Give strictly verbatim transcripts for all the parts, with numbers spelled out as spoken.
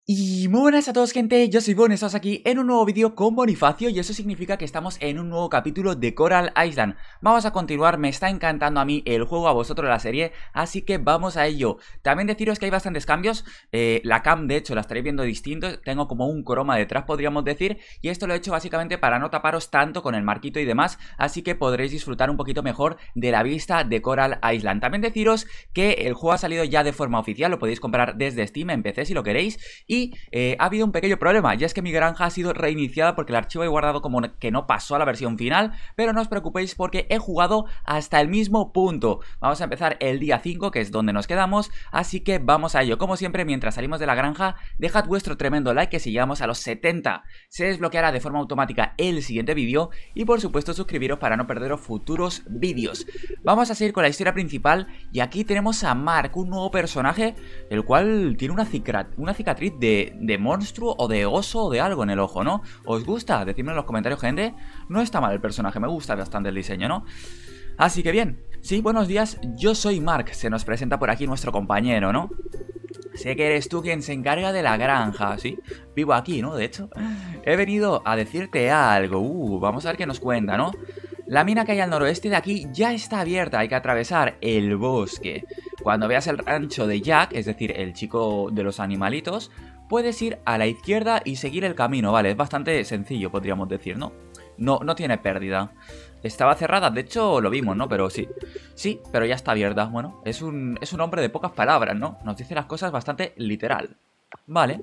Y muy buenas a todos, gente, yo soy Bon, estamos aquí en un nuevo vídeo con Bonifacio y eso significa que estamos en un nuevo capítulo de Coral Island. Vamos a continuar, me está encantando a mí el juego, a vosotros la serie, así que vamos a ello. También deciros que hay bastantes cambios, eh, la cam de hecho la estaréis viendo distinto, tengo como un croma detrás podríamos decir, y esto lo he hecho básicamente para no taparos tanto con el marquito y demás, así que podréis disfrutar un poquito mejor de la vista de Coral Island. También deciros que el juego ha salido ya de forma oficial, lo podéis comprar desde Steam en P C si lo queréis. Y eh, ha habido un pequeño problema, y es que mi granja ha sido reiniciada porque el archivo he guardado como que no pasó a la versión final, pero no os preocupéis porque he jugado hasta el mismo punto. Vamos a empezar el día cinco, que es donde nos quedamos, así que vamos a ello. Como siempre, mientras salimos de la granja, dejad vuestro tremendo like, que si llegamos a los setenta se desbloqueará de forma automática el siguiente vídeo, y por supuesto suscribiros para no perderos futuros vídeos. Vamos a seguir con la historia principal, y aquí tenemos a Mark, un nuevo personaje, el cual tiene una cicatriz, una cicatriz de, de monstruo o de oso o de algo en el ojo, ¿no? ¿Os gusta? Decidme en los comentarios, gente. No está mal el personaje, me gusta bastante el diseño, ¿no? Así que bien, sí, buenos días, yo soy Mark, se nos presenta por aquí nuestro compañero, ¿no? Sé que eres tú quien se encarga de la granja, ¿sí? Vivo aquí, ¿no? De hecho, he venido a decirte algo. Uh, vamos a ver qué nos cuenta, ¿no? La mina que hay al noroeste de aquí ya está abierta, hay que atravesar el bosque. Cuando veas el rancho de Jack, es decir, el chico de los animalitos, puedes ir a la izquierda y seguir el camino, ¿vale? Es bastante sencillo, podríamos decir, ¿no? No, no tiene pérdida. Estaba cerrada, de hecho lo vimos, ¿no? Pero sí, sí, pero ya está abierta. Bueno, es un, es un hombre de pocas palabras, ¿no? Nos dice las cosas bastante literal. Vale.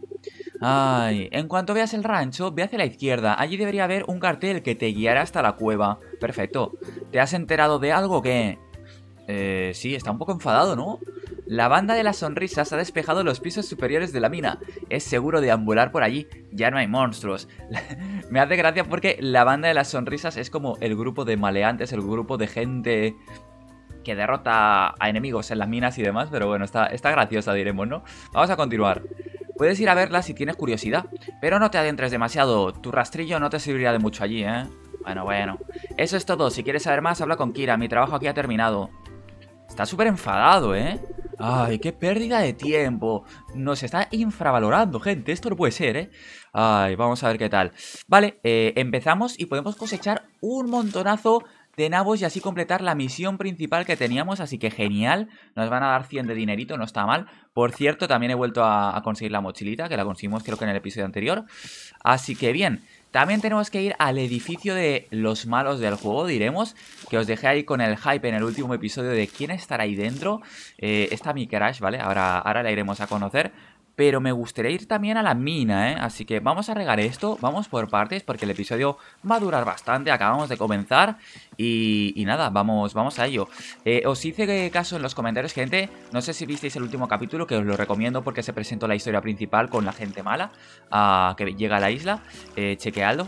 Ay, en cuanto veas el rancho, ve hacia la izquierda. Allí debería haber un cartel que te guiará hasta la cueva. Perfecto. ¿Te has enterado de algo que...? Eh, sí, está un poco enfadado, ¿no? La banda de las sonrisas ha despejado los pisos superiores de la mina. Es seguro deambular por allí. Ya no hay monstruos. Me hace gracia porque la banda de las sonrisas es como el grupo de maleantes, el grupo de gente que derrota a enemigos en las minas y demás. Pero bueno, está, está graciosa, diremos, ¿no? Vamos a continuar. Puedes ir a verla si tienes curiosidad, pero no te adentres demasiado. Tu rastrillo no te serviría de mucho allí, ¿eh? Bueno, bueno. Eso es todo. Si quieres saber más, habla con Kira. Mi trabajo aquí ha terminado. Está súper enfadado, ¿eh? Ay, qué pérdida de tiempo. Nos está infravalorando, gente. Esto no puede ser, ¿eh? Ay, vamos a ver qué tal. Vale, eh, empezamos y podemos cosechar un montonazo de nabos y así completar la misión principal que teníamos. Así que genial. Nos van a dar cien de dinerito, no está mal. Por cierto, también he vuelto a, a conseguir la mochilita, que la conseguimos creo que en el episodio anterior. Así que bien. También tenemos que ir al edificio de los malos del juego, diremos, que os dejé ahí con el hype en el último episodio de quién estará ahí dentro. Eh, está mi crush, ¿vale? Ahora, ahora la iremos a conocer. Pero me gustaría ir también a la mina, ¿eh? Así que vamos a regar esto, vamos por partes, porque el episodio va a durar bastante, acabamos de comenzar. Y, y nada, vamos, vamos a ello. Eh, os hice caso en los comentarios, gente, no sé si visteis el último capítulo, que os lo recomiendo porque se presentó la historia principal con la gente mala uh, que llega a la isla. Eh, chequeadlo.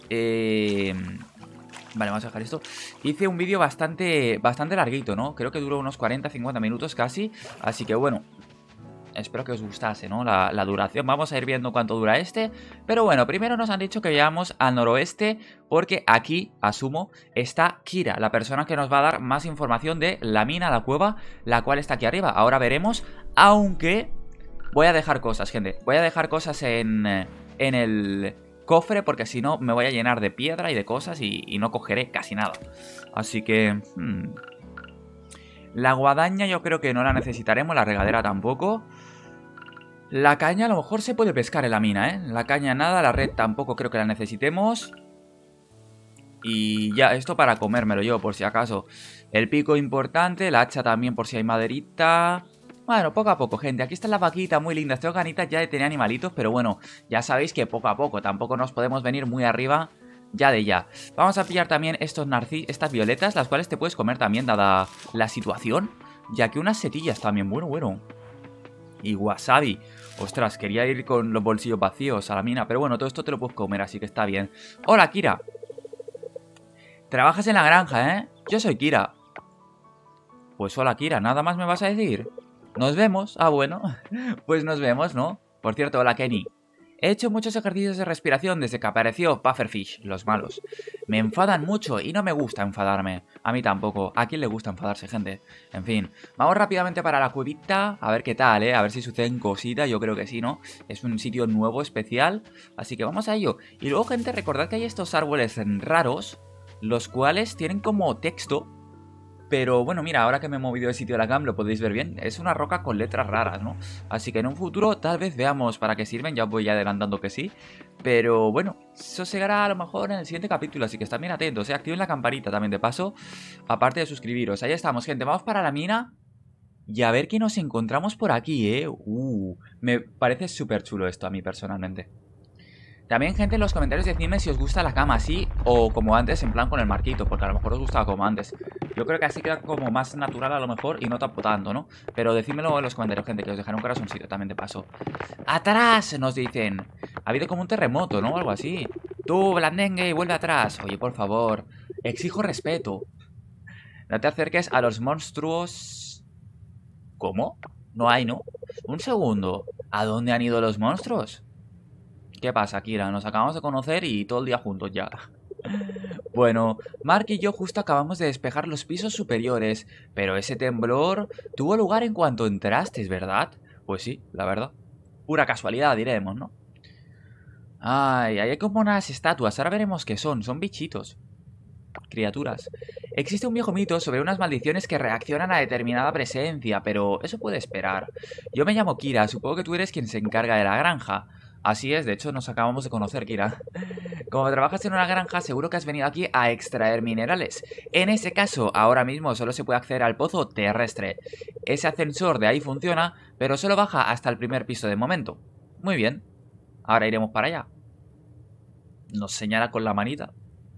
Eh... Vale, vamos a dejar esto. Hice un vídeo bastante, bastante larguito, ¿no? Creo que duró unos cuarenta a cincuenta minutos casi, así que bueno... Espero que os gustase, ¿no? La, la duración. Vamos a ir viendo cuánto dura este. Pero bueno, primero nos han dicho que vayamos al noroeste porque aquí, asumo, está Kira, la persona que nos va a dar más información de la mina, la cueva, la cual está aquí arriba. Ahora veremos, aunque voy a dejar cosas, gente. Voy a dejar cosas en, en el cofre porque si no me voy a llenar de piedra y de cosas y, y no cogeré casi nada. Así que... Hmm. La guadaña yo creo que no la necesitaremos, la regadera tampoco. La caña a lo mejor se puede pescar en la mina, ¿eh? La caña nada, la red tampoco creo que la necesitemos. Y ya, esto para comérmelo yo, por si acaso. El pico importante, la hacha también por si hay maderita. Bueno, poco a poco, gente. Aquí está la vaquita, muy linda. Tengo ganitas ya de tener animalitos, pero bueno, ya sabéis que poco a poco. Tampoco nos podemos venir muy arriba ya de ya. Vamos a pillar también estos narcis, estas violetas, las cuales te puedes comer también, dada la situación. Ya que unas setillas también, bueno, bueno. Y wasabi. Ostras, quería ir con los bolsillos vacíos a la mina, pero bueno, todo esto te lo puedes comer, así que está bien. Hola, Kira. Trabajas en la granja, ¿eh? Yo soy Kira. Pues hola, Kira, ¿nada más me vas a decir? Nos vemos. Ah, bueno. Pues nos vemos, ¿no? Por cierto, hola, Kenny. He hecho muchos ejercicios de respiración desde que apareció Pufferfish, los malos. Me enfadan mucho y no me gusta enfadarme. A mí tampoco. ¿A quién le gusta enfadarse, gente? En fin, vamos rápidamente para la cuevita. A ver qué tal, ¿eh? A ver si suceden cositas. Yo creo que sí, ¿no? Es un sitio nuevo, especial. Así que vamos a ello. Y luego, gente, recordad que hay estos árboles raros, los cuales tienen como texto. Pero bueno, mira, ahora que me he movido de sitio de la cam lo podéis ver bien. Es una roca con letras raras, ¿no? Así que en un futuro tal vez veamos para qué sirven. Ya os voy adelantando que sí. Pero bueno, eso se hará a lo mejor en el siguiente capítulo. Así que estad bien atentos, ¿eh? Activen la campanita también de paso. Aparte de suscribiros. Ahí estamos, gente. Vamos para la mina. Y a ver qué nos encontramos por aquí, ¿eh? Uh, me parece súper chulo esto a mí personalmente. También, gente, en los comentarios decidme si os gusta la cama así o como antes, en plan con el marquito, porque a lo mejor os gustaba como antes. Yo creo que así queda como más natural a lo mejor y no tampoco tanto, ¿no? Pero decídmelo en los comentarios, gente, que os dejaré un corazoncito también de paso. ¡Atrás! Nos dicen. Ha habido como un terremoto, ¿no? O algo así. Tú, blandengue, vuelve atrás. Oye, por favor, exijo respeto. No te acerques a los monstruos. ¿Cómo? No hay, ¿no? Un segundo. ¿A dónde han ido los monstruos? ¿Qué pasa, Kira? Nos acabamos de conocer y todo el día juntos ya. Bueno, Mark y yo justo acabamos de despejar los pisos superiores, pero ese temblor tuvo lugar en cuanto entrasteis, ¿verdad? Pues sí, la verdad. Pura casualidad, diremos, ¿no? Ay, hay como unas estatuas, ahora veremos qué son, son bichitos. Criaturas. Existe un viejo mito sobre unas maldiciones que reaccionan a determinada presencia, pero eso puede esperar. Yo me llamo Kira, supongo que tú eres quien se encarga de la granja. Así es, de hecho nos acabamos de conocer, Kira. Como trabajas en una granja, seguro que has venido aquí a extraer minerales. En ese caso, ahora mismo solo se puede acceder al pozo terrestre. Ese ascensor de ahí funciona, pero solo baja hasta el primer piso de momento. Muy bien, ahora iremos para allá. Nos señala con la manita.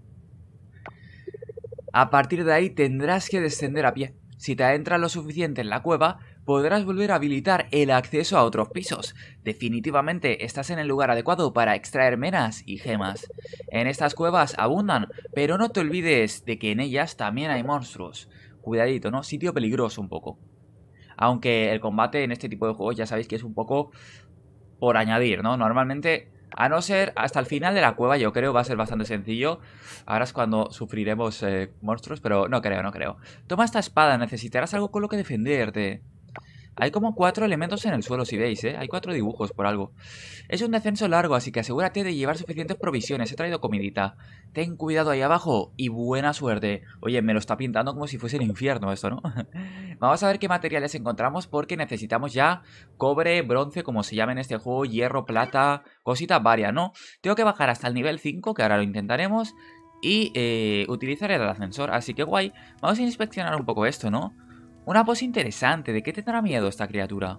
A partir de ahí tendrás que descender a pie. Si te adentras lo suficiente en la cueva, podrás volver a habilitar el acceso a otros pisos. Definitivamente estás en el lugar adecuado para extraer menas y gemas. En estas cuevas abundan, pero no te olvides de que en ellas también hay monstruos. Cuidadito, ¿no? Sitio peligroso un poco. Aunque el combate en este tipo de juegos ya sabéis que es un poco por añadir, ¿no? Normalmente, a no ser hasta el final de la cueva, yo creo va a ser bastante sencillo. Ahora es cuando sufriremos eh, monstruos, pero no creo, no creo. Toma esta espada, necesitarás algo con lo que defenderte. Hay como cuatro elementos en el suelo, si veis, ¿eh? Hay cuatro dibujos por algo. Es un descenso largo, así que asegúrate de llevar suficientes provisiones. He traído comidita. Ten cuidado ahí abajo y buena suerte. Oye, me lo está pintando como si fuese el infierno esto, ¿no? Vamos a ver qué materiales encontramos porque necesitamos ya cobre, bronce, como se llama en este juego, hierro, plata, cositas varias, ¿no? Tengo que bajar hasta el nivel cinco, que ahora lo intentaremos, y eh, utilizar el ascensor, así que guay. Vamos a inspeccionar un poco esto, ¿no? Una pose interesante. ¿De qué tendrá miedo esta criatura?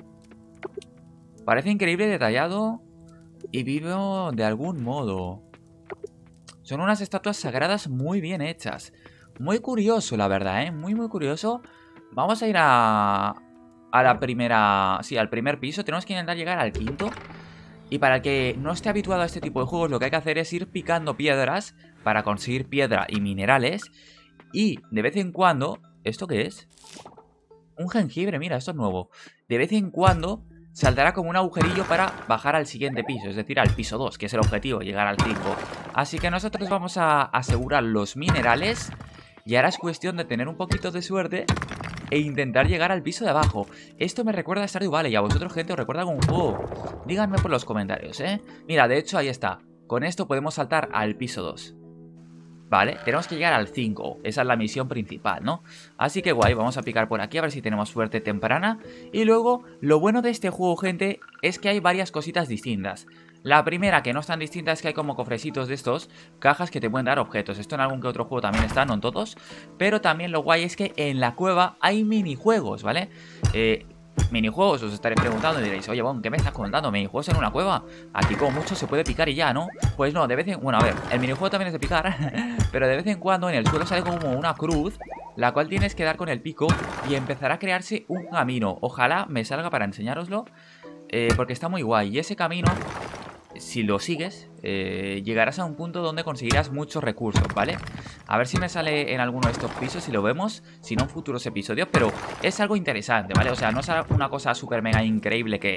Parece increíble, detallado y vivo de algún modo. Son unas estatuas sagradas muy bien hechas. Muy curioso, la verdad, ¿eh? Muy, muy curioso. Vamos a ir a... A la primera... Sí, al primer piso. Tenemos que intentar llegar al quinto. Y para el que no esté habituado a este tipo de juegos, lo que hay que hacer es ir picando piedras para conseguir piedra y minerales. Y de vez en cuando... ¿Esto qué es? Un jengibre, mira, esto es nuevo. De vez en cuando saltará como un agujerillo para bajar al siguiente piso, es decir, al piso dos, que es el objetivo, llegar al cinco. Así que nosotros vamos a asegurar los minerales y ahora es cuestión de tener un poquito de suerte e intentar llegar al piso de abajo. Esto me recuerda a Stardew Valley y a vosotros, gente, os recuerda algún juego. Díganme por los comentarios, ¿eh? Mira, de hecho, ahí está. Con esto podemos saltar al piso dos. Vale, tenemos que llegar al cinco. Esa es la misión principal, ¿no? Así que guay, vamos a picar por aquí a ver si tenemos suerte temprana. Y luego, lo bueno de este juego, gente, es que hay varias cositas distintas. La primera, que no es tan distinta, es que hay como cofrecitos de estos, cajas que te pueden dar objetos. Esto en algún que otro juego también está, no en todos. Pero también lo guay es que en la cueva hay minijuegos, ¿vale? Eh... Minijuegos, os estaréis preguntando y diréis, oye, Bon, ¿qué me estás contando? ¿Minijuegos en una cueva? Aquí como mucho se puede picar y ya, ¿no? Pues no, de vez en... Bueno, a ver, el minijuego también es de picar, pero de vez en cuando en el suelo sale como una cruz, la cual tienes que dar con el pico y empezará a crearse un camino. Ojalá me salga para enseñároslo, eh, porque está muy guay. Y ese camino, si lo sigues, eh, llegarás a un punto donde conseguirás muchos recursos, ¿vale? A ver si me sale en alguno de estos pisos, si lo vemos, si no en futuros episodios, pero es algo interesante, ¿vale? O sea, no es una cosa súper mega increíble que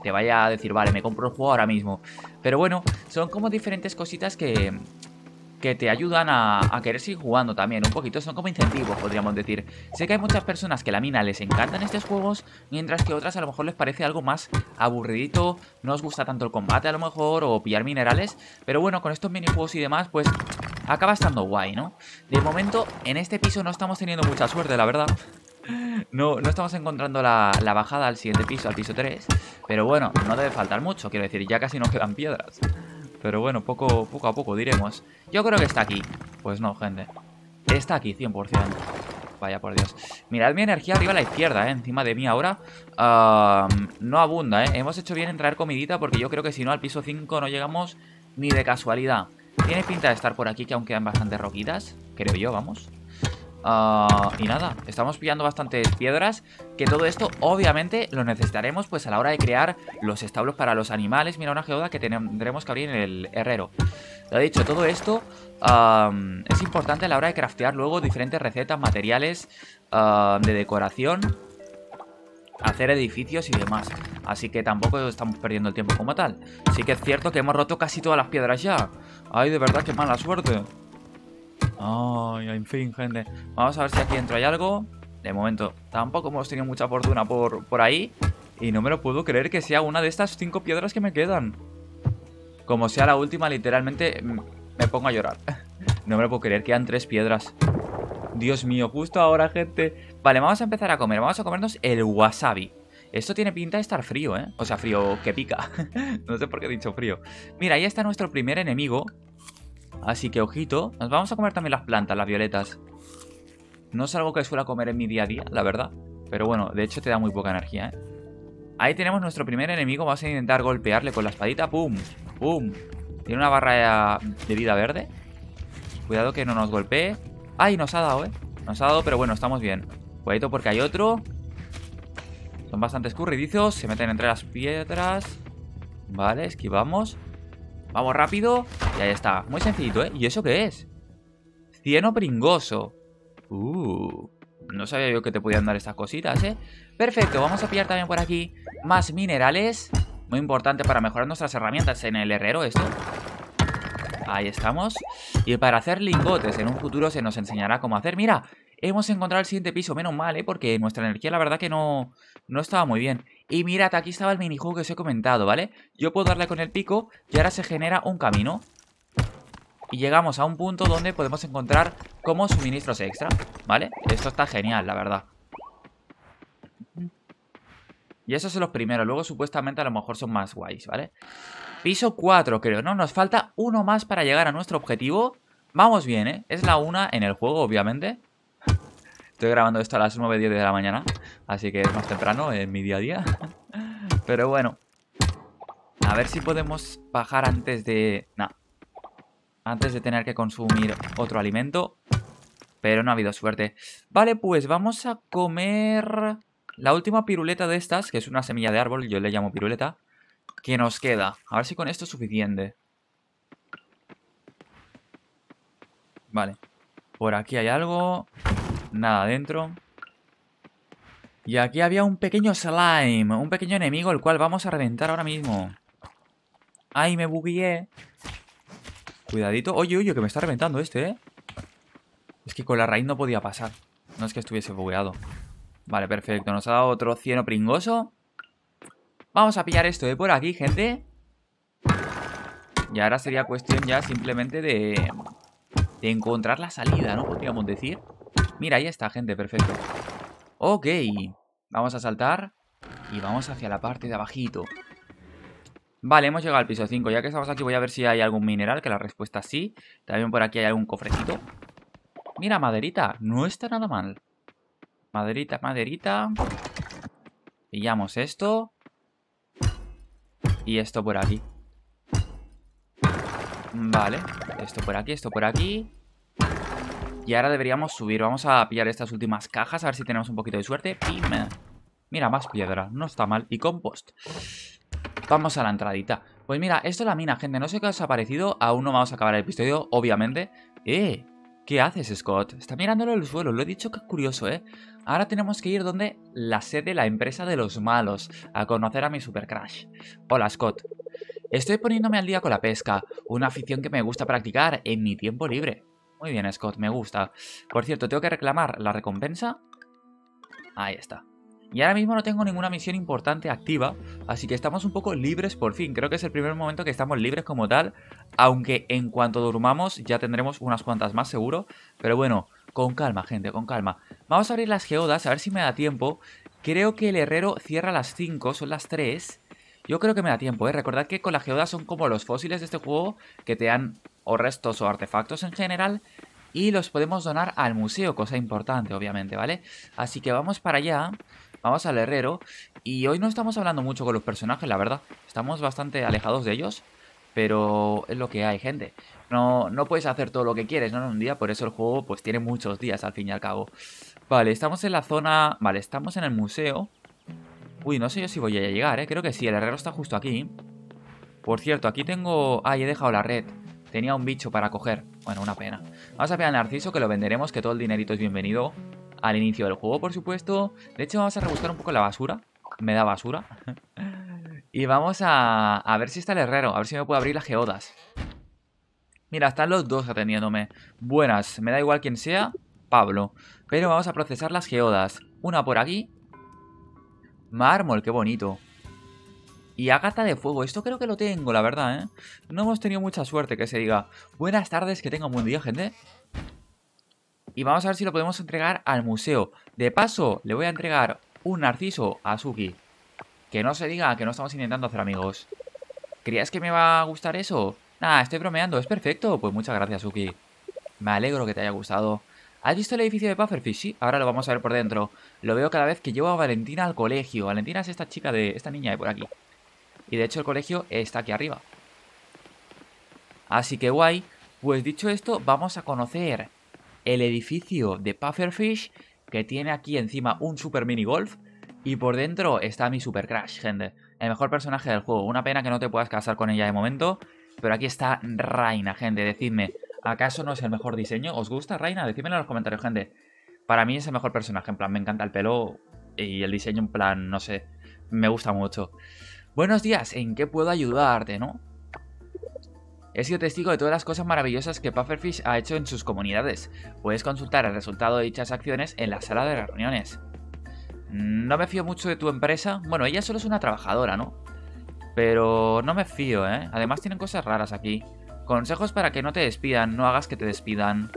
te vaya a decir, vale, me compro el juego ahora mismo. Pero bueno, son como diferentes cositas que... que te ayudan a, a querer seguir jugando también, un poquito, son como incentivos, podríamos decir. Sé que hay muchas personas que la mina les encantan estos juegos, mientras que otras a lo mejor les parece algo más aburridito, no os gusta tanto el combate a lo mejor, o pillar minerales, pero bueno, con estos minijuegos y demás, pues acaba estando guay, ¿no? De momento, en este piso no estamos teniendo mucha suerte, la verdad. No, no estamos encontrando la, la bajada al siguiente piso, al piso tres, pero bueno, no debe faltar mucho, quiero decir, ya casi nos quedan piedras. Pero bueno, poco, poco a poco diremos. Yo creo que está aquí. Pues no, gente. Está aquí, cien por cien. Vaya por Dios. Mirad mi energía arriba a la izquierda, ¿eh? Encima de mí ahora. Uh, no abunda, ¿eh? Hemos hecho bien en traer comidita porque yo creo que si no al piso cinco no llegamos ni de casualidad. Tiene pinta de estar por aquí, que aún quedan bastantes roquitas. Creo yo, vamos. Uh, y nada, estamos pillando bastantes piedras. Que todo esto obviamente lo necesitaremos pues a la hora de crear los establos para los animales. Mira, una geoda que tendremos que abrir en el herrero. Lo he dicho, todo esto uh, es importante a la hora de craftear luego diferentes recetas, materiales uh, de decoración, hacer edificios y demás. Así que tampoco estamos perdiendo el tiempo como tal. Sí que es cierto que hemos roto casi todas las piedras ya. Ay, de verdad, qué mala suerte. Ay, en fin, gente. Vamos a ver si aquí dentro hay algo. De momento, tampoco hemos tenido mucha fortuna por, por ahí. Y no me lo puedo creer que sea una de estas cinco piedras que me quedan. Como sea la última, literalmente me pongo a llorar. No me lo puedo creer, quedan tres piedras. Dios mío, justo ahora, gente. Vale, vamos a empezar a comer. Vamos a comernos el wasabi. Esto tiene pinta de estar frío, ¿eh? O sea, frío que pica. No sé por qué he dicho frío. Mira, ahí está nuestro primer enemigo. Así que, ojito, nos vamos a comer también las plantas, las violetas. No es algo que suelo comer en mi día a día, la verdad. Pero bueno, de hecho te da muy poca energía, ¿eh? Ahí tenemos nuestro primer enemigo. Vamos a intentar golpearle con la espadita. ¡Pum! ¡Pum! Tiene una barra de vida verde. Cuidado que no nos golpee. ¡Ay! Nos ha dado, ¿eh? Nos ha dado, pero bueno, estamos bien. Cuidadito porque hay otro. Son bastante escurridizos. Se meten entre las piedras. Vale, esquivamos. Vamos rápido. Y ahí está. Muy sencillito, ¿eh? ¿Y eso qué es? Cieno pringoso. Uh, no sabía yo que te podían dar estas cositas, ¿eh? Perfecto, vamos a pillar también por aquí más minerales. Muy importante para mejorar nuestras herramientas en el herrero esto. Ahí estamos. Y para hacer lingotes en un futuro se nos enseñará cómo hacer. Mira, hemos encontrado el siguiente piso. Menos mal, ¿eh? Porque nuestra energía la verdad que no, no estaba muy bien. Y mirad, aquí estaba el minijuego que os he comentado, ¿vale? Yo puedo darle con el pico y ahora se genera un camino. Y llegamos a un punto donde podemos encontrar como suministros extra, ¿vale? Esto está genial, la verdad. Y esos son los primeros. Luego supuestamente a lo mejor son más guays, ¿vale? Piso cuatro, creo, ¿no? Nos falta uno más para llegar a nuestro objetivo. Vamos bien, ¿eh? Es la una en el juego, obviamente. Estoy grabando esto a las nueve diez de la mañana. Así que es más temprano en mi día a día. Pero bueno. A ver si podemos bajar antes de... Nah. Antes de tener que consumir otro alimento. Pero no ha habido suerte. Vale, pues vamos a comer la última piruleta de estas, que es una semilla de árbol, yo le llamo piruleta, que nos queda. A ver si con esto es suficiente. Vale. Por aquí hay algo. Nada dentro. Y aquí había un pequeño slime, un pequeño enemigo, el cual vamos a reventar ahora mismo. ¡Ay, me bugueé! Cuidadito. Oye, oye, que me está reventando este, ¿eh? Es que con la raíz no podía pasar. No es que estuviese bugueado. Vale, perfecto. Nos ha dado otro cieno pringoso. Vamos a pillar esto de por aquí, gente. Y ahora sería cuestión ya simplemente de... de encontrar la salida, ¿no? Podríamos decir. Mira, ahí está, gente. Perfecto. Ok. Vamos a saltar. Y vamos hacia la parte de abajito. Vale, hemos llegado al piso cinco. Ya que estamos aquí voy a ver si hay algún mineral, que la respuesta es sí. También por aquí hay algún cofrecito. Mira, maderita. No está nada mal. Maderita, maderita. Pillamos esto. Y esto por aquí. Vale. Esto por aquí, esto por aquí. Y ahora deberíamos subir. Vamos a pillar estas últimas cajas. A ver si tenemos un poquito de suerte. ¡Pim! Mira, más piedra. No está mal. Y compost. Vamos a la entradita. Pues mira, esto es la mina, gente. No sé qué os ha parecido. Aún no vamos a acabar el episodio, obviamente. ¡Eh! ¿Qué haces, Scott? Está mirándolo el suelo, lo he dicho que es curioso, ¿eh? Ahora tenemos que ir donde la sede, la empresa de los malos, a conocer a mi Super Crush. Hola, Scott. Estoy poniéndome al día con la pesca, una afición que me gusta practicar en mi tiempo libre. Muy bien, Scott, me gusta. Por cierto, tengo que reclamar la recompensa. Ahí está. Y ahora mismo no tengo ninguna misión importante activa, así que estamos un poco libres por fin. Creo que es el primer momento que estamos libres como tal, aunque en cuanto durmamos ya tendremos unas cuantas más seguro. Pero bueno, con calma, gente, con calma. Vamos a abrir las geodas, a ver si me da tiempo. Creo que el herrero cierra a las cinco, son las tres. Yo creo que me da tiempo, ¿eh? Recordad que con las geodas son como los fósiles de este juego que te dan o restos o artefactos en general y los podemos donar al museo, cosa importante, obviamente, ¿vale? Así que vamos para allá. Vamos al herrero. Y hoy no estamos hablando mucho con los personajes, la verdad. Estamos bastante alejados de ellos. Pero es lo que hay, gente. No, no puedes hacer todo lo que quieres, ¿no? En un día. Por eso el juego pues tiene muchos días, al fin y al cabo. Vale, estamos en la zona... Vale, estamos en el museo. Uy, no sé yo si voy a llegar, ¿eh? Creo que sí, el herrero está justo aquí. Por cierto, aquí tengo... Ay, he dejado la red. Tenía un bicho para coger. Bueno, una pena. Vamos a pillar al narciso, que lo venderemos, que todo el dinerito es bienvenido. Al inicio del juego, por supuesto. De hecho, vamos a rebuscar un poco la basura. Me da basura. Y vamos a, a ver si está el herrero. A ver si me puede abrir las geodas. Mira, están los dos atendiéndome. Buenas, me da igual quién sea. Pablo. Pero vamos a procesar las geodas. Una por aquí. Mármol, qué bonito. Y ágata de fuego, esto creo que lo tengo, la verdad, ¿eh? No hemos tenido mucha suerte que se diga. Buenas tardes, que tenga un buen día, gente. Y vamos a ver si lo podemos entregar al museo. De paso, le voy a entregar un narciso a Suki. Que no se diga que no estamos intentando hacer amigos. ¿Creías que me va a gustar eso? Nah, estoy bromeando, es perfecto. Pues muchas gracias, Suki. Me alegro que te haya gustado. ¿Has visto el edificio de Pufferfish? Sí, ahora lo vamos a ver por dentro. Lo veo cada vez que llevo a Valentina al colegio. Valentina es esta chica de... esta niña de por aquí. Y de hecho el colegio está aquí arriba. Así que guay. Pues dicho esto, vamos a conocer el edificio de Pufferfish, que tiene aquí encima un super mini golf. Y por dentro está mi Super Crush, gente. El mejor personaje del juego. Una pena que no te puedas casar con ella de momento. Pero aquí está Raina, gente. Decidme, ¿acaso no es el mejor diseño? ¿Os gusta, Raina? Decídmelo en los comentarios, gente. Para mí es el mejor personaje. En plan, me encanta el pelo y el diseño, en plan, no sé. Me gusta mucho. Buenos días, ¿en qué puedo ayudarte, no? He sido testigo de todas las cosas maravillosas que Pufferfish ha hecho en sus comunidades. Puedes consultar el resultado de dichas acciones en la sala de reuniones. No me fío mucho de tu empresa. Bueno, ella solo es una trabajadora, ¿no? Pero no me fío, ¿eh? Además tienen cosas raras aquí. Consejos para que no te despidan. No hagas que te despidan.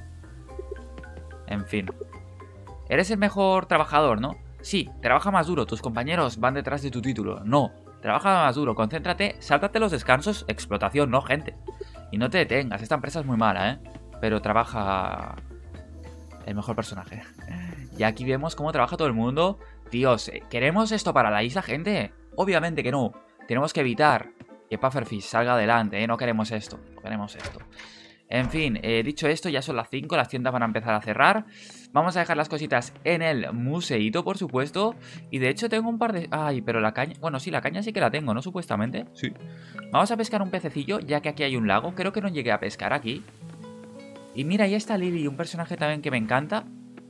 En fin. Eres el mejor trabajador, ¿no? Sí, trabaja más duro. Tus compañeros van detrás de tu título. No. Trabaja más duro, concéntrate, sáltate los descansos, explotación, no, gente. Y no te detengas, esta empresa es muy mala, ¿eh? Pero trabaja el mejor personaje. Y aquí vemos cómo trabaja todo el mundo. Dios, ¿queremos esto para la isla, gente? Obviamente que no. Tenemos que evitar que Pufferfish salga adelante, ¿eh? No queremos esto, no queremos esto. En fin, eh, dicho esto, ya son las cinco, las tiendas van a empezar a cerrar. Vamos a dejar las cositas en el museíto, por supuesto. Y de hecho tengo un par de... Ay, pero la caña... Bueno, sí, la caña sí que la tengo, ¿no? Supuestamente. Sí. Vamos a pescar un pececillo, ya que aquí hay un lago. Creo que no llegué a pescar aquí. Y mira, ahí está Lily, un personaje también que me encanta.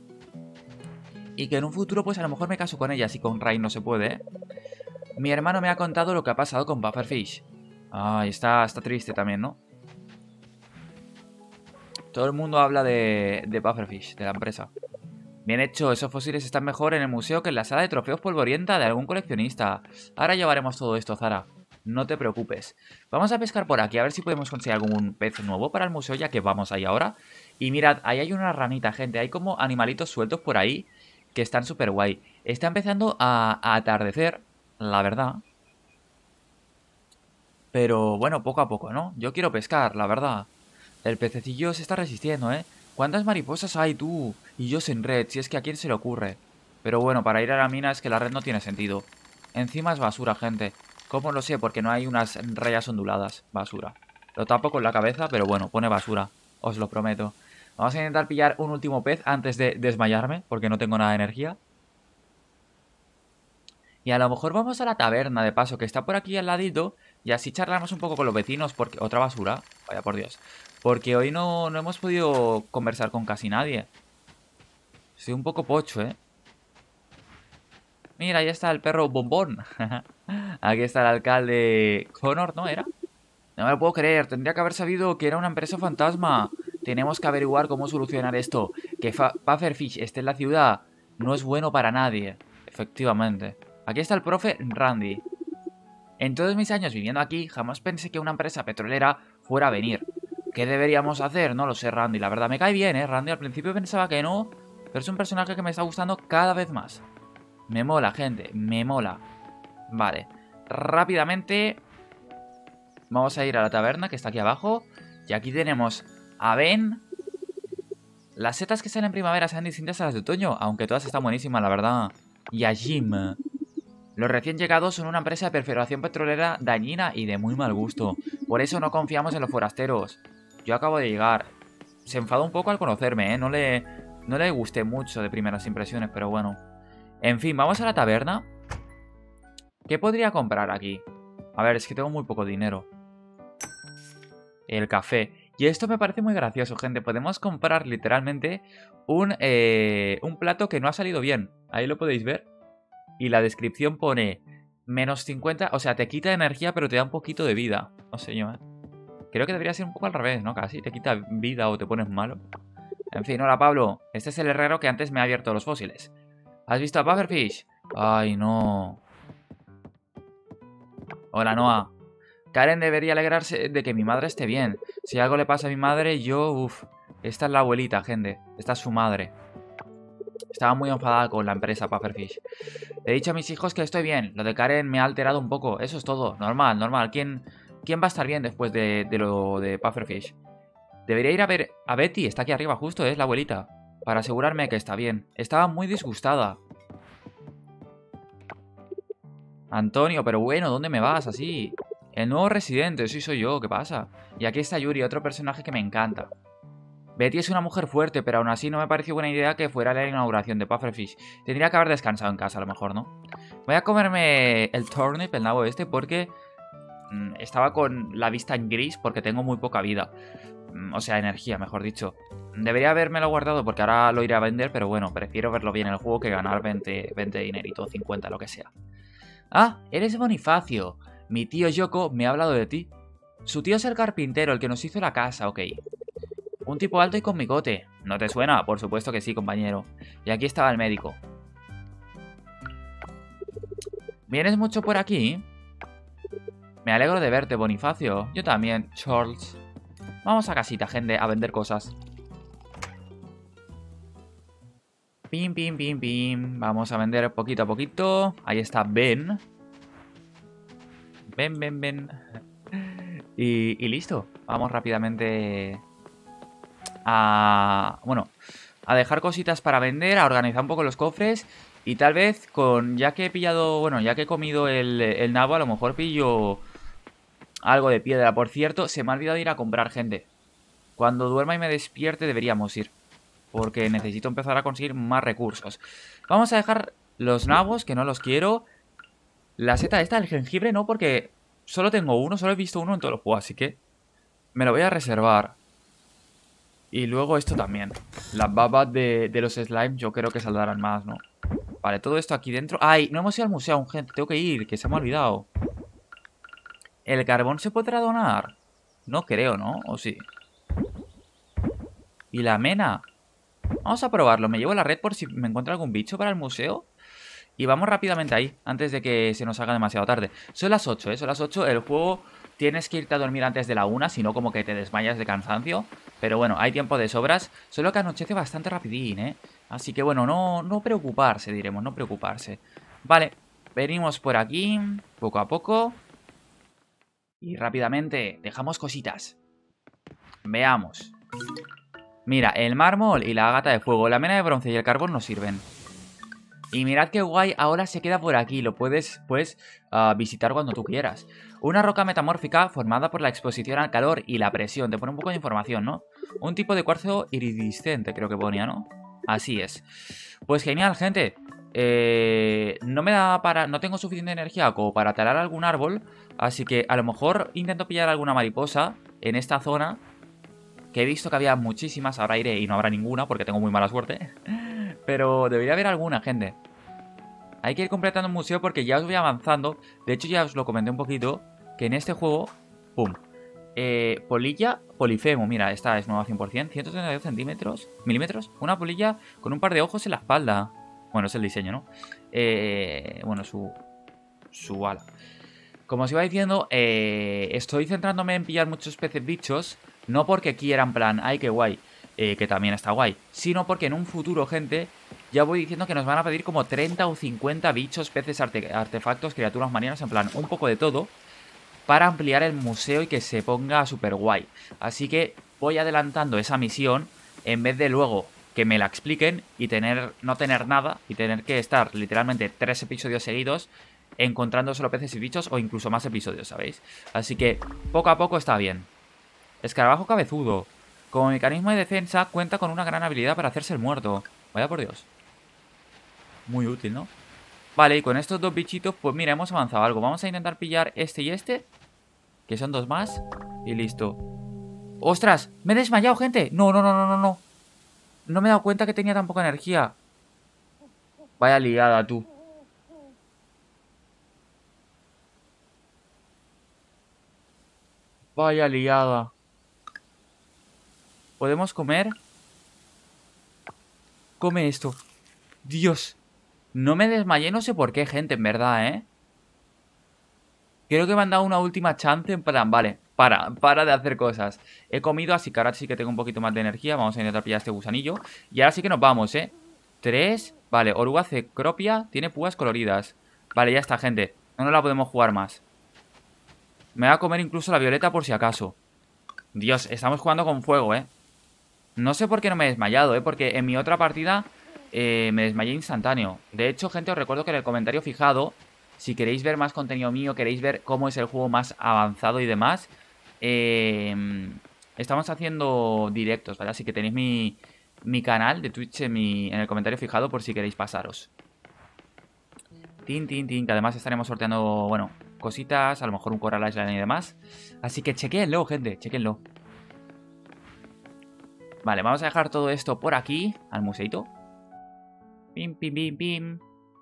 Y que en un futuro, pues a lo mejor me caso con ella, si con Ray no se puede, ¿eh? Mi hermano me ha contado lo que ha pasado con Pufferfish. Ay, está, está triste también, ¿no? Todo el mundo habla de, de Pufferfish, de la empresa. Bien hecho, esos fósiles están mejor en el museo que en la sala de trofeos polvorienta de algún coleccionista. Ahora llevaremos todo esto, Zara. No te preocupes. Vamos a pescar por aquí, a ver si podemos conseguir algún pez nuevo para el museo, ya que vamos ahí ahora. Y mirad, ahí hay una ranita, gente. Hay como animalitos sueltos por ahí que están súper guay. Está empezando a, a atardecer, la verdad. Pero bueno, poco a poco, ¿no? Yo quiero pescar, la verdad. El pececillo se está resistiendo, ¿eh? ¿Cuántas mariposas hay tú? Y yo sin red, si es que a quién se le ocurre. Pero bueno, para ir a la mina es que la red no tiene sentido. Encima es basura, gente. ¿Cómo lo sé? Porque no hay unas rayas onduladas. Basura. Lo tapo con la cabeza, pero bueno, pone basura. Os lo prometo. Vamos a intentar pillar un último pez antes de desmayarme, porque no tengo nada de energía. Y a lo mejor vamos a la taberna de paso, que está por aquí al ladito. Y así charlamos un poco con los vecinos, porque... Otra basura. vaya por Dios. Porque hoy no, no hemos podido conversar con casi nadie. Estoy un poco pocho, ¿eh? Mira, ahí está el perro Bombón. Aquí está el alcalde Connor, ¿no era? No me lo puedo creer, tendría que haber sabido que era una empresa fantasma. Tenemos que averiguar cómo solucionar esto. Que Fa- Pufferfish esté en la ciudad no es bueno para nadie. Efectivamente. Aquí está el profe Randy. En todos mis años viviendo aquí, jamás pensé que una empresa petrolera fuera a venir. ¿Qué deberíamos hacer? No lo sé, Randy. La verdad, me cae bien, ¿eh? Randy al principio pensaba que no, pero es un personaje que me está gustando cada vez más. Me mola, gente, me mola. Vale. Rápidamente vamos a ir a la taberna que está aquí abajo. Y aquí tenemos a Ben. Las setas que salen en primavera sean distintas a las de otoño, aunque todas están buenísimas, la verdad. Y a Jim. Los recién llegados son una empresa de perforación petrolera dañina y de muy mal gusto. Por eso no confiamos en los forasteros. Yo acabo de llegar. Se enfadó un poco al conocerme, ¿eh? No le, no le gusté mucho de primeras impresiones, pero bueno. En fin, vamos a la taberna. ¿Qué podría comprar aquí? A ver, es que tengo muy poco dinero. El café. Y esto me parece muy gracioso, gente. Podemos comprar literalmente un, eh, un plato que no ha salido bien. Ahí lo podéis ver. Y la descripción pone menos cincuenta. O sea, te quita energía, pero te da un poquito de vida. No sé yo, ¿eh? Creo que debería ser un poco al revés, ¿no? Casi te quita vida o te pones malo. En fin, hola Pablo. Este es el herrero que antes me ha abierto los fósiles. ¿Has visto a Pufferfish? Ay, no. Hola, Noah. Karen debería alegrarse de que mi madre esté bien. Si algo le pasa a mi madre, yo... Uf. Esta es la abuelita, gente. Esta es su madre. Estaba muy enfadada con la empresa Pufferfish. Le he dicho a mis hijos que estoy bien. Lo de Karen me ha alterado un poco. Eso es todo. Normal, normal. ¿Quién, quién va a estar bien después de, de lo de Pufferfish? Debería ir a ver a Betty. Está aquí arriba justo, es la abuelita. Para asegurarme que está bien. Estaba muy disgustada. Antonio, pero bueno, ¿dónde me vas así? El nuevo residente, sí soy yo, ¿qué pasa? Y aquí está Yuri, otro personaje que me encanta. Betty es una mujer fuerte, pero aún así no me pareció buena idea que fuera la inauguración de Pufferfish. Tendría que haber descansado en casa, a lo mejor, ¿no? Voy a comerme el turnip, el nabo este, porque mmm, estaba con la vista en gris porque tengo muy poca vida. Mm, o sea, energía, mejor dicho. Debería habérmelo guardado porque ahora lo iré a vender, pero bueno, prefiero verlo bien en el juego que ganar veinte, veinte dinerito, cincuenta, lo que sea. Ah, eres Bonifacio. Mi tío Yoko me ha hablado de ti. Su tío es el carpintero, el que nos hizo la casa, ok. Un tipo alto y con bigote. ¿No te suena? Por supuesto que sí, compañero. Y aquí estaba el médico. ¿Vienes mucho por aquí? Me alegro de verte, Bonifacio. Yo también, Charles. Vamos a casita, gente, a vender cosas. Pim, pim, pim, pim. Vamos a vender poquito a poquito. Ahí está Ben. Ven, ven, ven. Y, y listo. Vamos rápidamente a... Bueno, a dejar cositas para vender, a organizar un poco los cofres. Y tal vez con... Ya que he pillado... Bueno, ya que he comido el, el nabo, a lo mejor pillo algo de piedra. Por cierto, se me ha olvidado ir a comprar, gente. Cuando duerma y me despierte deberíamos ir. Porque necesito empezar a conseguir más recursos. Vamos a dejar los nabos, que no los quiero. La seta esta, el jengibre, no, porque solo tengo uno, solo he visto uno en todos los juegos, así que me lo voy a reservar. Y luego esto también. Las babas de, de los slimes yo creo que saldrán más, ¿no? Vale, todo esto aquí dentro. ¡Ay! No hemos ido al museo aún, gente. Tengo que ir, que se me ha olvidado. ¿El carbón se podrá donar? No creo, ¿no? ¿O sí? ¿Y la mena? Vamos a probarlo. Me llevo la red por si me encuentro algún bicho para el museo. Y vamos rápidamente ahí, antes de que se nos haga demasiado tarde. Son las ocho, ¿eh? Son las ocho. El juego tienes que irte a dormir antes de la una, si no como que te desmayas de cansancio. Pero bueno, hay tiempo de sobras. Solo que anochece bastante rapidín, ¿eh? Así que bueno, no, no preocuparse, diremos, no preocuparse. Vale, venimos por aquí, poco a poco. Y rápidamente dejamos cositas. Veamos. Mira, el mármol y la ágata de fuego, la mena de bronce y el carbón nos sirven. Y mirad qué guay, ahora se queda por aquí, lo puedes pues uh, visitar cuando tú quieras. Una roca metamórfica formada por la exposición al calor y la presión, te pone un poco de información, ¿no? Un tipo de cuarzo iridiscente, creo que ponía, ¿no? Así es. Pues genial, gente. Eh, no me da para... No tengo suficiente energía como para talar algún árbol, así que a lo mejor intento pillar alguna mariposa en esta zona, que he visto que había muchísimas. Ahora iré y no habrá ninguna porque tengo muy mala suerte. Pero debería haber alguna, gente. Hay que ir completando un museo porque ya os voy avanzando. De hecho ya os lo comenté un poquito, que en este juego, pum, eh, polilla polifemo, mira, esta es nueva cien por cien, ciento treinta y dos centímetros, milímetros, una polilla con un par de ojos en la espalda. Bueno, es el diseño, ¿no? Eh, bueno, su, su ala. Como os iba diciendo, eh, estoy centrándome en pillar muchos peces bichos, no porque quiera en plan, ay, qué guay, eh, que también está guay, sino porque en un futuro, gente, ya voy diciendo que nos van a pedir como treinta o cincuenta bichos, peces, arte artefactos, criaturas marinas, en plan, un poco de todo, para ampliar el museo y que se ponga súper guay. Así que voy adelantando esa misión en vez de luego que me la expliquen y tener no tener nada y tener que estar literalmente tres episodios seguidos encontrando solo peces y bichos o incluso más episodios, ¿sabéis? Así que poco a poco está bien. Escarabajo cabezudo. Como mecanismo de defensa cuenta con una gran habilidad para hacerse el muerto. Vaya por Dios. Muy útil, ¿no? Vale, y con estos dos bichitos, pues mira, hemos avanzado algo. Vamos a intentar pillar este y este, que son dos más, y listo. ¡Ostras! ¡Me he desmayado, gente! No, no, no, no, no, no. No me he dado cuenta que tenía tan poca energía. Vaya liada, tú. Vaya liada. ¿Podemos comer? Come esto. Dios. No me desmayé, no sé por qué, gente, en verdad, ¿eh? Creo que me han dado una última chance en plan, vale, para, para de hacer cosas. He comido, así que ahora sí que tengo un poquito más de energía. Vamos a intentar pillar este gusanillo. Y ahora sí que nos vamos, ¿eh? Tres. Vale, oruga cecropia tiene púas coloridas. Vale, ya está, gente. No nos la podemos jugar más. Me voy a comer incluso la violeta por si acaso. Dios, estamos jugando con fuego, ¿eh? No sé por qué no me he desmayado, ¿eh? Porque en mi otra partida eh, me desmayé instantáneo. De hecho, gente, os recuerdo que en el comentario fijado, si queréis ver más contenido mío, queréis ver cómo es el juego más avanzado y demás, eh, estamos haciendo directos, ¿vale? Así que tenéis mi, mi canal de Twitch en, mi, en el comentario fijado por si queréis pasaros. Tin, tin, tin, que además estaremos sorteando, bueno, cositas, a lo mejor un Coral Island y demás. Así que chequenlo, gente, chequenlo. Vale, vamos a dejar todo esto por aquí, al museito. Pim, pim, pim, pim.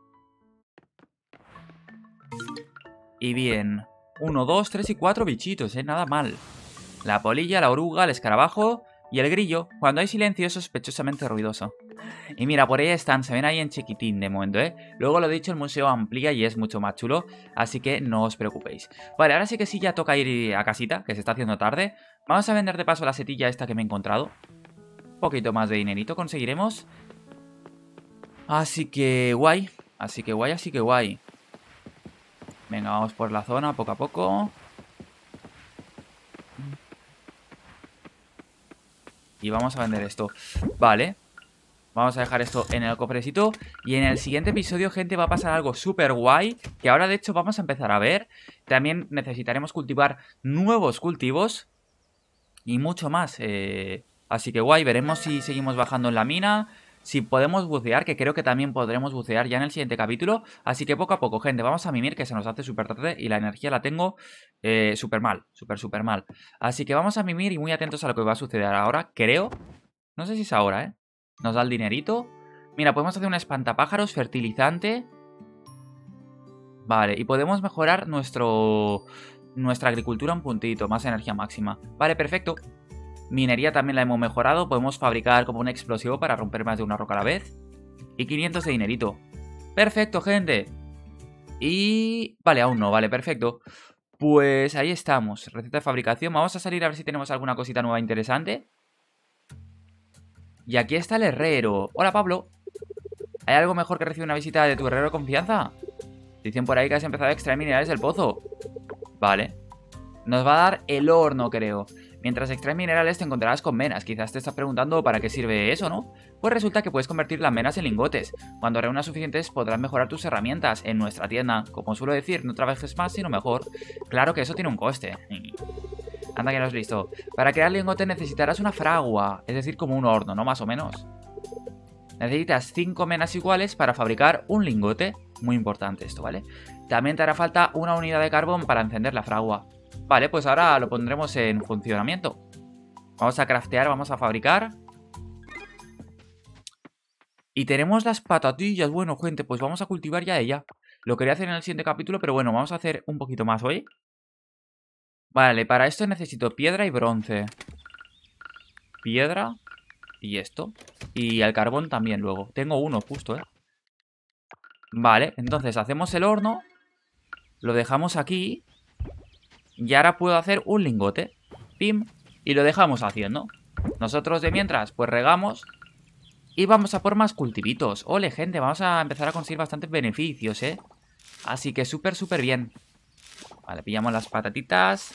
Y bien, uno, dos, tres y cuatro bichitos, ¿eh? Nada mal. La polilla, la oruga, el escarabajo y el grillo. Cuando hay silencio es sospechosamente ruidoso. Y mira, por ahí están, se ven ahí en chiquitín de momento, ¿eh? Luego lo dicho, el museo amplía y es mucho más chulo, así que no os preocupéis. Vale, ahora sí que sí, ya toca ir a casita, que se está haciendo tarde. Vamos a vender de paso la setilla esta que me he encontrado. Un poquito más de dinerito conseguiremos. Así que guay, así que guay, así que guay. Venga, vamos por la zona poco a poco. Y vamos a vender esto. Vale. Vamos a dejar esto en el cofrecito. Y en el siguiente episodio, gente, va a pasar algo súper guay, que ahora de hecho vamos a empezar a ver. También necesitaremos cultivar nuevos cultivos y mucho más. eh... Así que guay, veremos si seguimos bajando en la mina, si podemos bucear, que creo que también podremos bucear ya en el siguiente capítulo. Así que poco a poco, gente, vamos a mimir, que se nos hace súper tarde y la energía la tengo eh, súper mal, súper, súper mal. Así que vamos a mimir y muy atentos a lo que va a suceder ahora, creo. No sé si es ahora, ¿eh? Nos da el dinerito. Mira, podemos hacer un espantapájaros fertilizante. Vale, y podemos mejorar nuestro nuestra agricultura un puntito, más energía máxima. Vale, perfecto. Minería también la hemos mejorado. Podemos fabricar como un explosivo para romper más de una roca a la vez. Y quinientos de dinerito. Perfecto, gente. Y... vale, aún no, vale, perfecto. Pues ahí estamos. Receta de fabricación. Vamos a salir a ver si tenemos alguna cosita nueva interesante. Y aquí está el herrero. Hola, Pablo. ¿Hay algo mejor que recibir una visita de tu herrero de confianza? Dicen por ahí que has empezado a extraer minerales del pozo. Vale. Nos va a dar el horno, creo. Mientras extraes minerales te encontrarás con menas. Quizás te estás preguntando para qué sirve eso, ¿no? Pues resulta que puedes convertir las menas en lingotes. Cuando reúnas suficientes podrás mejorar tus herramientas en nuestra tienda. Como suelo decir, no trabajes más sino mejor. Claro que eso tiene un coste. Anda que lo has visto. Para crear lingotes necesitarás una fragua. Es decir, como un horno, ¿no? Más o menos. Necesitas cinco menas iguales para fabricar un lingote. Muy importante esto, ¿vale? También te hará falta una unidad de carbón para encender la fragua. Vale, pues ahora lo pondremos en funcionamiento. Vamos a craftear, vamos a fabricar. Y tenemos las patatillas. Bueno, gente, pues vamos a cultivar ya ella. Lo quería hacer en el siguiente capítulo, pero bueno, vamos a hacer un poquito más hoy. Vale, para esto necesito piedra y bronce. Piedra y esto. Y el carbón también luego. Tengo uno justo, ¿eh? Vale, entonces hacemos el horno. Lo dejamos aquí. Y ahora puedo hacer un lingote. Pim. Y lo dejamos haciendo. Nosotros de mientras, pues regamos. Y vamos a por más cultivitos. Ole, gente, vamos a empezar a conseguir bastantes beneficios, ¿eh? Así que súper, súper bien. Vale, pillamos las patatitas.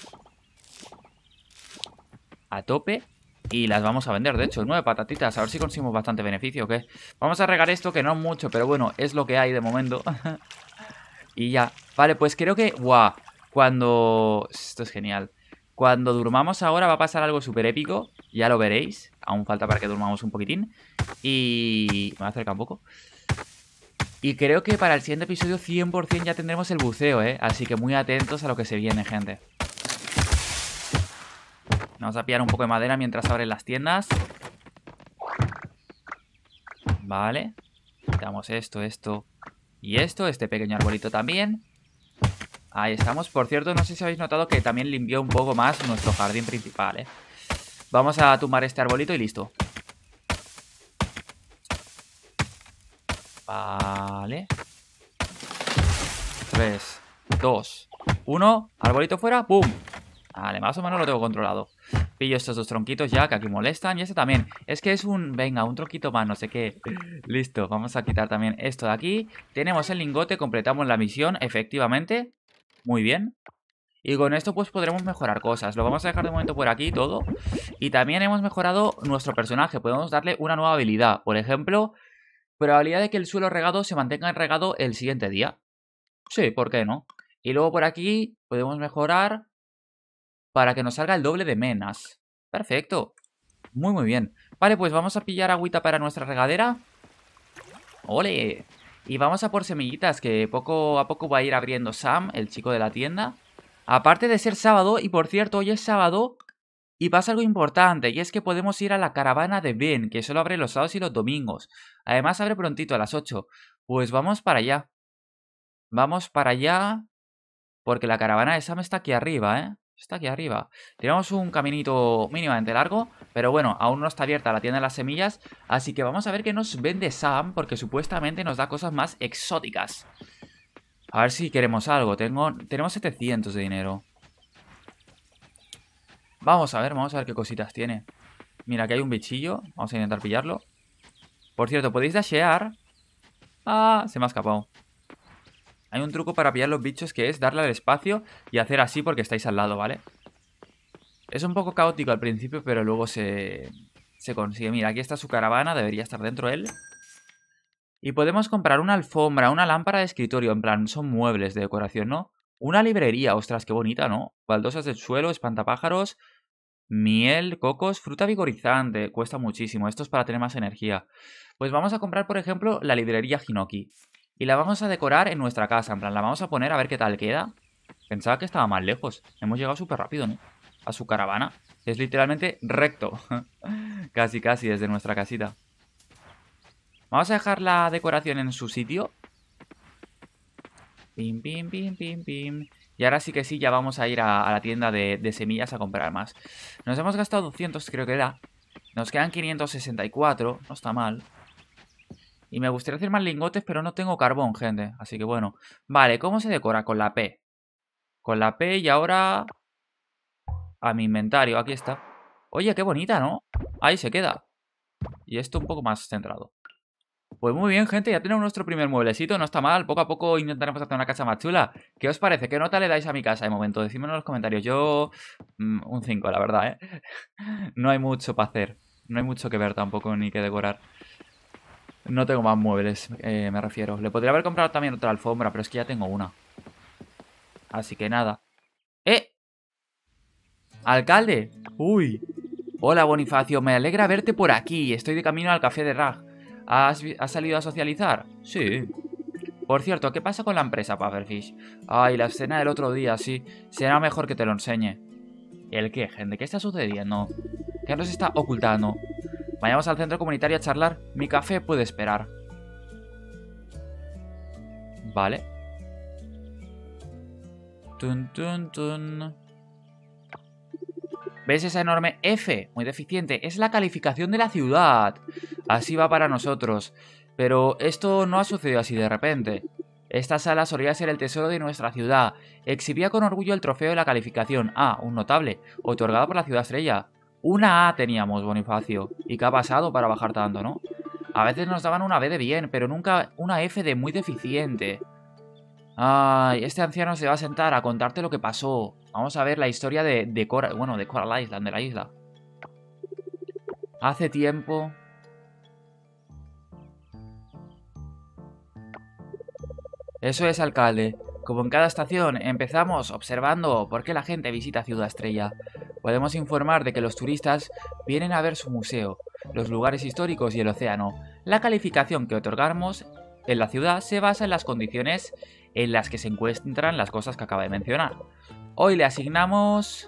A tope. Y las vamos a vender, de hecho, nueve patatitas. A ver si conseguimos bastante beneficio, ¿o qué? Vamos a regar esto, que no es mucho, pero bueno, es lo que hay de momento. Y ya. Vale, pues creo que... ¡Guau! Cuando... Esto es genial. Cuando durmamos ahora va a pasar algo súper épico. Ya lo veréis. Aún falta para que durmamos un poquitín. Y... Me voy a acercar un poco. Y creo que para el siguiente episodio cien por cien ya tendremos el buceo, ¿eh? Así que muy atentos a lo que se viene, gente. Vamos a pillar un poco de madera mientras abren las tiendas. Vale. Quitamos esto, esto y esto. Este pequeño arbolito también. Ahí estamos. Por cierto, no sé si habéis notado que también limpió un poco más nuestro jardín principal, ¿eh? Vamos a tumbar este arbolito y listo. Vale. tres, dos, uno. Arbolito fuera. ¡Pum! Vale, más o menos lo tengo controlado. Pillo estos dos tronquitos ya, que aquí molestan. Y este también. Es que es un... Venga, un tronquito más, no sé qué. Listo, vamos a quitar también esto de aquí. Tenemos el lingote, completamos la misión, efectivamente. Muy bien. Y con esto pues podremos mejorar cosas. Lo vamos a dejar de momento por aquí todo. Y también hemos mejorado nuestro personaje. Podemos darle una nueva habilidad. Por ejemplo, probabilidad de que el suelo regado se mantenga regado el siguiente día. Sí, ¿por qué no? Y luego por aquí podemos mejorar... para que nos salga el doble de menas. Perfecto. Muy, muy bien. Vale, pues vamos a pillar agüita para nuestra regadera. ¡Ole! Y vamos a por semillitas, que poco a poco va a ir abriendo Sam, el chico de la tienda. Aparte de ser sábado, y por cierto, hoy es sábado, y pasa algo importante, y es que podemos ir a la caravana de Ben, que solo abre los sábados y los domingos. Además abre prontito, a las ocho. Pues vamos para allá. Vamos para allá, porque la caravana de Sam está aquí arriba, ¿eh? Está aquí arriba. Tenemos un caminito mínimamente largo, pero bueno, aún no está abierta la tienda de las semillas, así que vamos a ver qué nos vende Sam, porque supuestamente nos da cosas más exóticas. A ver si queremos algo. Tengo, tenemos setecientos de dinero. Vamos a ver, vamos a ver qué cositas tiene. Mira, aquí hay un bichillo. Vamos a intentar pillarlo. Por cierto, ¿podéis dashear? Ah, se me ha escapado. Hay un truco para pillar los bichos que es darle al espacio y hacer así porque estáis al lado, ¿vale? Es un poco caótico al principio, pero luego se, se consigue. Mira, aquí está su caravana, debería estar dentro él. Y podemos comprar una alfombra, una lámpara de escritorio, en plan, son muebles de decoración, ¿no? Una librería, ostras, qué bonita, ¿no? Baldosas del suelo, espantapájaros, miel, cocos, fruta vigorizante, cuesta muchísimo, esto es para tener más energía. Pues vamos a comprar, por ejemplo, la librería Hinoki. Y la vamos a decorar en nuestra casa, en plan, la vamos a poner a ver qué tal queda. Pensaba que estaba más lejos, hemos llegado súper rápido, ¿no? A su caravana, es literalmente recto. Casi, casi, desde nuestra casita. Vamos a dejar la decoración en su sitio. Pim, pim, pim, pim, pim. Y ahora sí que sí, ya vamos a ir a, a la tienda de, de semillas a comprar más. Nos hemos gastado doscientos, creo que era. Nos quedan quinientos sesenta y cuatro, no está mal. Y me gustaría hacer más lingotes, pero no tengo carbón, gente. Así que bueno. Vale, ¿cómo se decora? Con la P. Con la P y ahora... a mi inventario, aquí está. Oye, qué bonita, ¿no? Ahí se queda. Y esto un poco más centrado. Pues muy bien, gente, ya tenemos nuestro primer mueblecito, no está mal. Poco a poco intentaremos hacer una casa más chula. ¿Qué os parece? ¿Qué nota le dais a mi casa de momento? Decídmelo en los comentarios. Yo... Mmm, un cinco, la verdad, ¿eh? No hay mucho para hacer. No hay mucho que ver tampoco, ni que decorar. No tengo más muebles, eh, me refiero. Le podría haber comprado también otra alfombra, pero es que ya tengo una. Así que nada. ¡Eh! ¡Alcalde! ¡Uy! Hola, Bonifacio, me alegra verte por aquí. Estoy de camino al café de Raj. ¿Has, ¿Has salido a socializar? Sí. Por cierto, ¿qué pasa con la empresa Pufferfish? Ay, la escena del otro día, sí. Será mejor que te lo enseñe. ¿El qué, gente? ¿Qué está sucediendo? ¿Qué nos está ocultando? Vayamos al centro comunitario a charlar. Mi café puede esperar. Vale. Tun, tun, tun. ¿Ves esa enorme F? Muy deficiente. Es la calificación de la ciudad. Así va para nosotros. Pero esto no ha sucedido así de repente. Esta sala solía ser el tesoro de nuestra ciudad. Exhibía con orgullo el trofeo de la calificación A, un notable, otorgado por la ciudad estrella. Una A teníamos, Bonifacio. ¿Y qué ha pasado para bajar tanto, no? A veces nos daban una B de bien, pero nunca una F de muy deficiente. Ay, este anciano se va a sentar a contarte lo que pasó. Vamos a ver la historia de, de Coral, bueno, de Coral Island, de la isla. Hace tiempo... Eso es, alcalde. Como en cada estación, empezamos observando por qué la gente visita Ciudad Estrella. Podemos informar de que los turistas vienen a ver su museo, los lugares históricos y el océano. La calificación que otorgamos en la ciudad se basa en las condiciones en las que se encuentran las cosas que acaba de mencionar. Hoy le asignamos...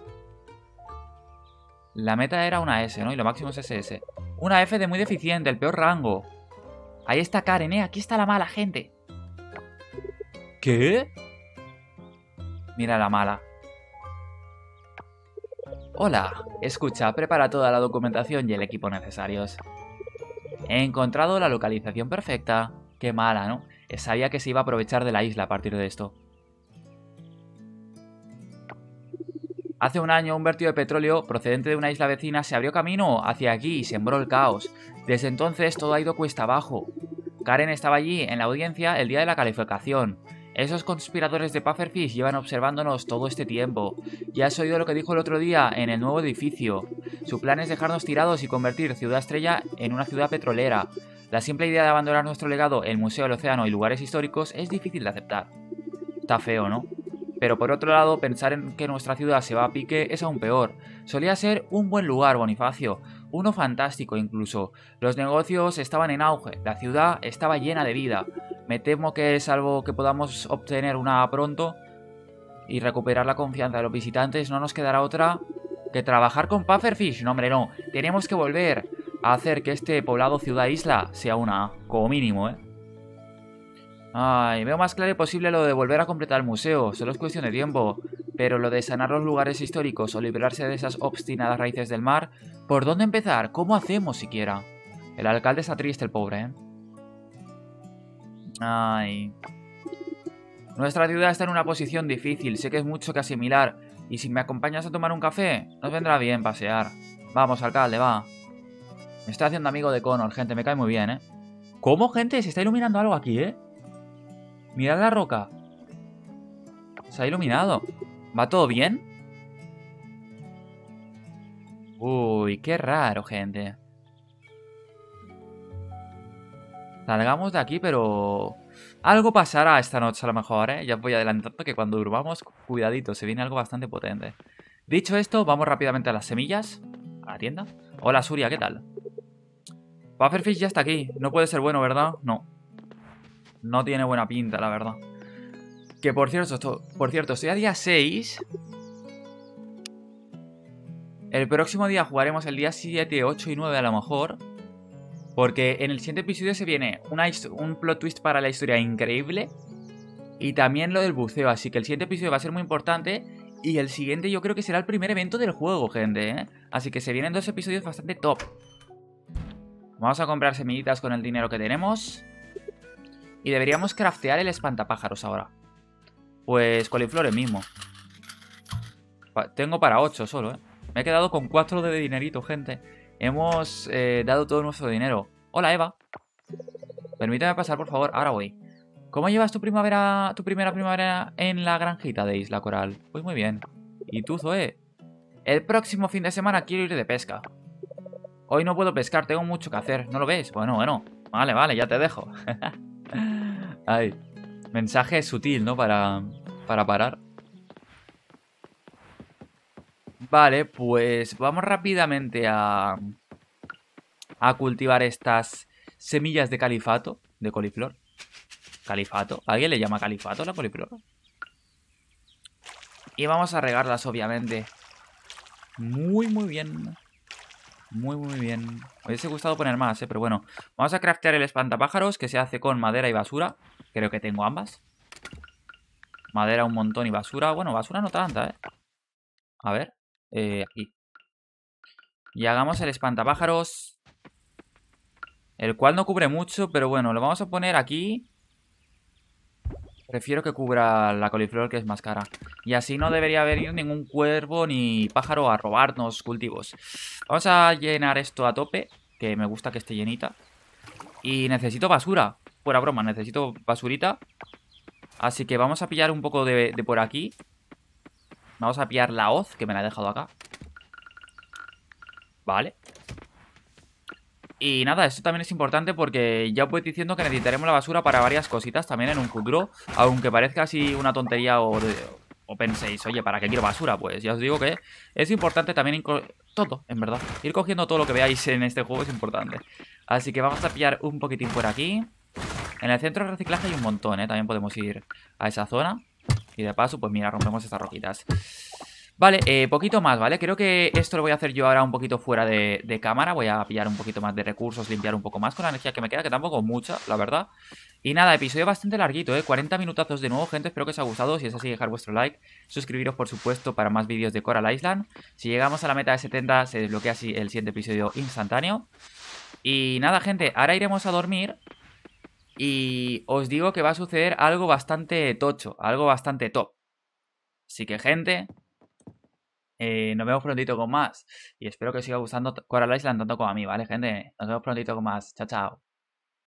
La meta era una S, ¿no? Y lo máximo es ese ese. Una F de muy deficiente, el peor rango. Ahí está Karen, ¿eh? Aquí está la mala gente. ¿Qué? Mira la mala. Hola, escucha, prepara toda la documentación y el equipo necesarios. He encontrado la localización perfecta. Qué mala, ¿no? Sabía que se iba a aprovechar de la isla a partir de esto. Hace un año un vertido de petróleo procedente de una isla vecina se abrió camino hacia aquí y sembró el caos. Desde entonces todo ha ido cuesta abajo. Karen estaba allí en la audiencia el día de la calificación. Esos conspiradores de Pufferfish llevan observándonos todo este tiempo. Ya has oído lo que dijo el otro día en el nuevo edificio. Su plan es dejarnos tirados y convertir Ciudad Estrella en una ciudad petrolera. La simple idea de abandonar nuestro legado, el Museo del Océano y lugares históricos es difícil de aceptar. Está feo, ¿no? Pero por otro lado, pensar en que nuestra ciudad se va a pique es aún peor. Solía ser un buen lugar, Bonifacio. Uno fantástico incluso. Los negocios estaban en auge. La ciudad estaba llena de vida. Me temo que, salvo que podamos obtener una pronto y recuperar la confianza de los visitantes, no nos quedará otra que trabajar con Pufferfish. No, hombre, no. Tenemos que volver a hacer que este poblado ciudad-isla sea una A, como mínimo, ¿eh? Ay, veo más claro posible lo de volver a completar el museo. Solo es cuestión de tiempo. Pero lo de sanar los lugares históricos o librarse de esas obstinadas raíces del mar... ¿Por dónde empezar? ¿Cómo hacemos siquiera? El alcalde está triste, el pobre, ¿eh? Ay... Nuestra ciudad está en una posición difícil. Sé que es mucho que asimilar. Y si me acompañas a tomar un café, nos vendrá bien pasear. Vamos, alcalde, va. Me estoy haciendo amigo de Connor, gente. Me cae muy bien, ¿eh? ¿Cómo, gente? Se está iluminando algo aquí, ¿eh? Mirad la roca. Se ha iluminado. ¿Va todo bien? Uy, qué raro, gente. Salgamos de aquí, pero... Algo pasará esta noche a lo mejor, ¿eh? Ya voy adelantando que cuando durmamos, cuidadito, se viene algo bastante potente. Dicho esto, vamos rápidamente a las semillas. A la tienda. Hola, Suria, ¿qué tal? Pufferfish ya está aquí. No puede ser bueno, ¿verdad? No. No tiene buena pinta, la verdad. Que por cierto, esto, por cierto, estoy a día seis. El próximo día jugaremos el día siete, ocho y nueve a lo mejor. Porque en el siguiente episodio se viene una, un plot twist para la historia increíble. Y también lo del buceo. Así que el siguiente episodio va a ser muy importante. Y el siguiente yo creo que será el primer evento del juego, gente, ¿eh? Así que se vienen dos episodios bastante top. Vamos a comprar semillitas con el dinero que tenemos. Y deberíamos craftear el espantapájaros ahora. Pues coliflores mismo. Pa- tengo para ocho solo, ¿eh? Me he quedado con cuatro de dinerito, gente. Hemos eh, dado todo nuestro dinero. Hola, Eva. Permíteme pasar, por favor. Ahora voy. ¿Cómo llevas tu primavera, tu primera primavera en la granjita de Isla Coral? Pues muy bien. ¿Y tú, Zoe? El próximo fin de semana quiero ir de pesca. Hoy no puedo pescar, tengo mucho que hacer. ¿No lo ves? Bueno, bueno. Vale, vale, ya te dejo. Ay, mensaje sutil, ¿no? Para, para parar. Vale, pues vamos rápidamente a, a cultivar estas semillas de califato, de coliflor. Califato. ¿Alguien le llama califato a la coliflor? Y vamos a regarlas, obviamente. Muy, muy bien. Muy, muy bien. Me hubiese gustado poner más, ¿eh? Pero bueno. Vamos a craftear el espantapájaros, que se hace con madera y basura. Creo que tengo ambas. Madera un montón y basura. Bueno, basura no tanta, ¿eh? A ver. Eh, aquí. Y hagamos el espantapájaros. El cual no cubre mucho, pero bueno, lo vamos a poner aquí. Prefiero que cubra la coliflor, que es más cara. Y así no debería venir ningún cuervo ni pájaro a robarnos cultivos. Vamos a llenar esto a tope, que me gusta que esté llenita. Y necesito basura. Fuera broma, necesito basurita. Así que vamos a pillar un poco de, de por aquí. Vamos a pillar la hoz, que me la he dejado acá. Vale. Y nada, esto también es importante porque ya os voy diciendo que necesitaremos la basura para varias cositas también en un futuro. Aunque parezca así una tontería o, o penséis, oye, ¿para qué quiero basura? Pues ya os digo que es importante también todo, en verdad. Ir cogiendo todo lo que veáis en este juego es importante. Así que vamos a pillar un poquitín por aquí. En el centro de reciclaje hay un montón, ¿eh? También podemos ir a esa zona. Y de paso, pues mira, rompemos estas roquitas. Vale, eh, poquito más, ¿vale? Creo que esto lo voy a hacer yo ahora un poquito fuera de, de cámara. Voy a pillar un poquito más de recursos, limpiar un poco más con la energía que me queda, que tampoco mucha, la verdad. Y nada, episodio bastante larguito, ¿eh? cuarenta minutazos de nuevo, gente. Espero que os haya gustado. Si es así, dejar vuestro like. Suscribiros, por supuesto, para más vídeos de Coral Island. Si llegamos a la meta de setenta, se desbloquea así el siguiente episodio instantáneo. Y nada, gente, ahora iremos a dormir. Y os digo que va a suceder algo bastante tocho, algo bastante top. Así que, gente... Eh, nos vemos prontito con más. Y espero que os siga gustando Coral Island tanto como a mí, ¿vale, gente? Nos vemos prontito con más. Chao, chao.